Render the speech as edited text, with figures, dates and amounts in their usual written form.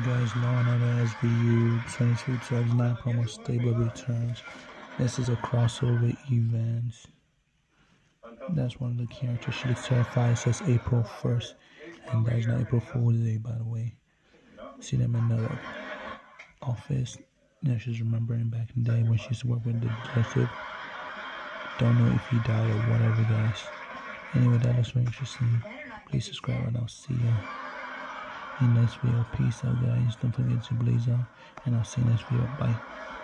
guys, Law and Order SVU 22-9 promo stable returns. This is a crossover event. That's one of the characters. She looks terrified. It says April 1st. And that's not April Fool's Day, by the way. See them in the office. Yeah, she's remembering back in the day when she used to work with the detective. Don't know if he died or whatever, guys. Anyway, that looks very interesting. Please subscribe and I'll see you in next video. Peace out, guys. Don't forget to blaze out, and I'll see you next video. Bye.